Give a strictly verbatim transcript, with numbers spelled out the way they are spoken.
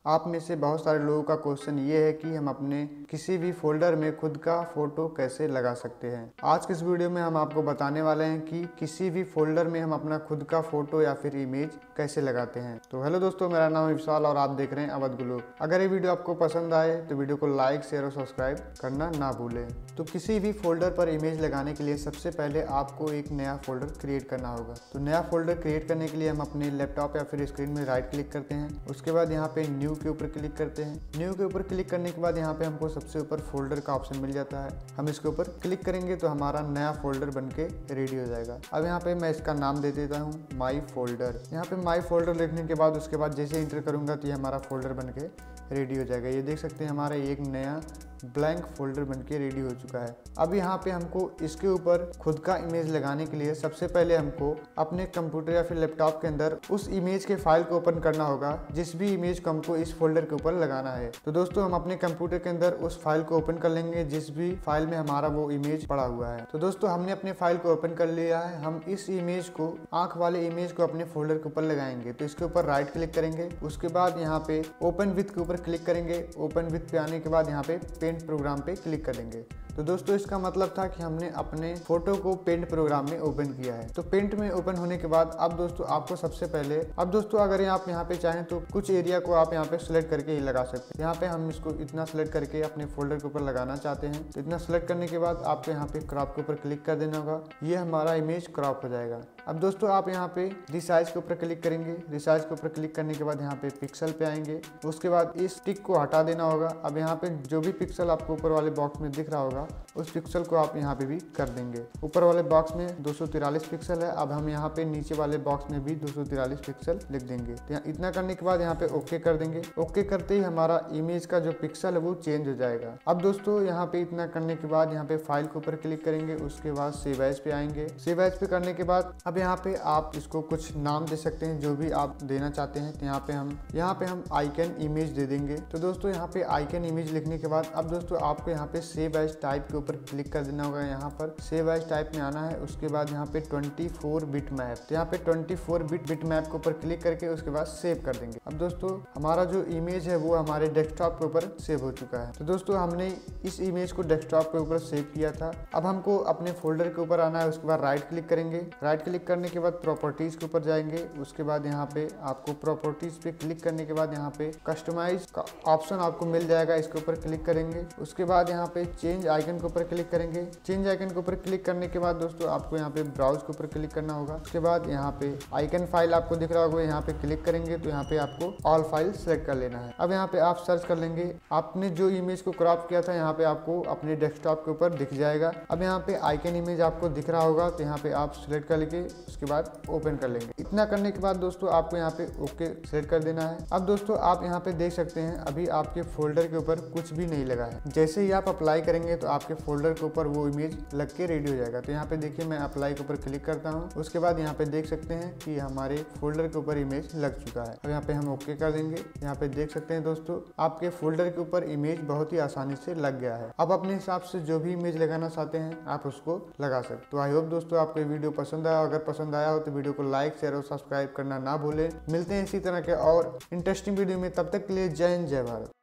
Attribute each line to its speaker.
Speaker 1: आप में से बहुत सारे लोगों का क्वेश्चन ये है कि हम अपने किसी भी फोल्डर में खुद का फोटो कैसे लगा सकते हैं। आज के इस वीडियो में हम आपको बताने वाले हैं कि किसी भी फोल्डर में हम अपना खुद का फोटो या फिर इमेज कैसे लगाते हैं। तो हेलो दोस्तों, मेरा नाम है विशाल और आप देख रहे हैं अवध ग्लोब। अगर ये वीडियो आपको पसंद आए तो वीडियो को लाइक, शेयर और सब्सक्राइब करना ना भूलें। तो किसी भी फोल्डर पर इमेज लगाने के लिए सबसे पहले आपको एक नया फोल्डर क्रिएट करना होगा। तो नया फोल्डर क्रिएट करने के लिए हम अपने लैपटॉप या फिर स्क्रीन में राइट क्लिक करते हैं। उसके बाद यहाँ पे न्यू के ऊपर क्लिक करते हैं। न्यू के ऊपर क्लिक करने के बाद यहाँ पे हमको सबसे ऊपर फोल्डर का ऑप्शन मिल जाता है। हम इसके ऊपर क्लिक करेंगे तो हमारा नया फोल्डर बनके रेडी हो जाएगा। अब यहाँ पे मैं इसका नाम दे देता हूँ माई फोल्डर। यहाँ पे माई फोल्डर लिखने के बाद उसके बाद जैसे इंटर करूँगा तो ये हमारा फोल्डर बनके रेडी हो जाएगा। ये देख सकते हैं हमारा एक नया ब्लैंक फोल्डर बनके रेडी हो चुका है। अब यहाँ पे हमको इसके ऊपर खुद का इमेज लगाने के लिए सबसे पहले हमको अपने कंप्यूटर या फिर लैपटॉप के अंदर उस इमेज के फाइल को ओपन करना होगा जिस भी इमेज को हमको इस फोल्डर के ऊपर लगाना है। तो दोस्तों हम अपने कंप्यूटर के अंदर उस फाइल को ओपन कर लेंगे जिस भी फाइल में हमारा वो इमेज पड़ा हुआ है। तो दोस्तों हमने अपने फाइल को ओपन कर लिया है। हम इस इमेज को आंख वाले इमेज को अपने फोल्डर के ऊपर लगाएंगे। तो इसके ऊपर राइट क्लिक करेंगे। उसके बाद यहाँ पे ओपन विथ के ऊपर क्लिक करेंगे। ओपन विथ पे आने के बाद यहाँ पे पेंट प्रोग्राम पे क्लिक करेंगे। तो दोस्तों इसका मतलब था कि हमने अपने फोटो को पेंट प्रोग्राम में ओपन किया है। तो पेंट में ओपन होने के बाद अब दोस्तों आपको सबसे पहले अब दोस्तों अगर आप यहाँ पे चाहें तो कुछ एरिया को आप यहाँ पे सिलेक्ट करके ही लगा सकते हैं। यहाँ पे हम इसको इतना सिलेक्ट करके अपने फोल्डर के ऊपर लगाना चाहते हैं। तो इतना सिलेक्ट करने के बाद आपको यहाँ पे क्रॉप के ऊपर क्लिक कर देना होगा। ये हमारा इमेज क्रॉप हो जाएगा। अब दोस्तों आप यहाँ पे रिसाइज के ऊपर क्लिक करेंगे। रिसाइज के ऊपर क्लिक करने के बाद यहाँ पे पिक्सल पे आएंगे। उसके बाद इस टिक को हटा देना होगा। अब यहाँ पे जो भी पिक्सल आपको ऊपर वाले बॉक्स में दिख रहा होगा उस पिक्सल को आप यहाँ पे भी कर देंगे। ऊपर वाले बॉक्स में दो सौ तिरालीस पिक्सल है। अब हम यहाँ पे नीचे वाले बॉक्स में भी दो सौ तिरालीस पिक्सल लिख देंगे। तो इतना करने के बाद यहाँ पे ओके कर देंगे। ओके करते ही हमारा इमेज का जो पिक्सल है वो चेंज हो जाएगा। अब दोस्तों यहाँ पे इतना करने के बाद यहाँ पे फाइल के ऊपर क्लिक करेंगे। उसके बाद सेव एज पे आएंगे। सेव एज पे करने के बाद अब यहाँ पे आप इसको कुछ नाम दे सकते हैं जो भी आप देना चाहते हैं। तो यहाँ पे हम यहाँ पे हम आइकन इमेज दे देंगे। तो दोस्तों यहाँ पे आइकन इमेज लिखने के बाद अब दोस्तों आपको यहाँ पे सेव एज टाइप के ऊपर क्लिक कर देना होगा। यहाँ पर सेव एज टाइप में आना है। उसके बाद यहाँ पे चौबीस बिट मैप, तो यहाँ पे चौबीस बिट बिट मैप के ऊपर क्लिक करके उसके बाद सेव कर देंगे। अब दोस्तों हमारा जो इमेज है वो हमारे डेस्कटॉप के ऊपर सेव हो चुका है। तो दोस्तों हमने इस इमेज को डेस्कटॉप के ऊपर सेव किया था। अब हमको अपने फोल्डर के ऊपर आना है। उसके बाद राइट क्लिक करेंगे। राइट क्लिक करने के बाद प्रॉपर्टीज के ऊपर जाएंगे। उसके बाद यहाँ पे आपको प्रॉपर्टीज पे क्लिक करने के बाद यहाँ पे कस्टमाइज का ऑप्शन आपको मिल जाएगा। इसके ऊपर क्लिक करेंगे। उसके बाद यहाँ पे चेंज आइकन के ऊपर क्लिक करेंगे। चेंज आइकन के ऊपर क्लिक करने के बाद दोस्तों आपको यहाँ पे ब्राउज के ऊपर क्लिक करना होगा। उसके बाद यहाँ पे आइकन फाइल आपको दिख रहा होगा, यहाँ पे क्लिक करेंगे तो यहाँ पे आपको ऑल फाइल सेलेक्ट कर लेना है। अब यहाँ पे आप सर्च कर लेंगे। आपने जो इमेज को क्रॉप किया था यहाँ पे आपको अपने डेस्कटॉप के ऊपर दिख जाएगा। अब यहाँ पे आइकन इमेज आपको दिख रहा होगा तो यहाँ पे आप सिलेक्ट कर लेंगे। उसके बाद ओपन कर लेंगे। इतना करने के बाद दोस्तों आपको यहाँ पे ओके सेलेक्ट कर देना है। अब दोस्तों आप यहाँ पे देख सकते हैं अभी आपके फोल्डर के ऊपर कुछ भी नहीं लगा है। जैसे ही आप अप्लाई करेंगे तो आपके फोल्डर के ऊपर वो इमेज लग के रेडी हो जाएगा। तो यहाँ पे देखिए मैं अप्लाई के ऊपर क्लिक करता हूँ। उसके बाद यहाँ पे देख सकते हैं कि हमारे फोल्डर के ऊपर इमेज लग चुका है। अब यहाँ पे हम ओके कर देंगे। यहाँ पे देख सकते हैं दोस्तों आपके फोल्डर के ऊपर इमेज बहुत ही आसानी से लग गया है। अब अपने हिसाब से जो भी इमेज लगाना चाहते हैं आप उसको लगा सकते। तो आई होप दोस्तों आपको वीडियो पसंद आया। अगर पसंद आया हो तो वीडियो को लाइक, शेयर और सब्सक्राइब करना ना भूलें। मिलते हैं इसी तरह के और इंटरेस्टिंग वीडियो में। तब तक के लिए जय हिंद, जय भारत।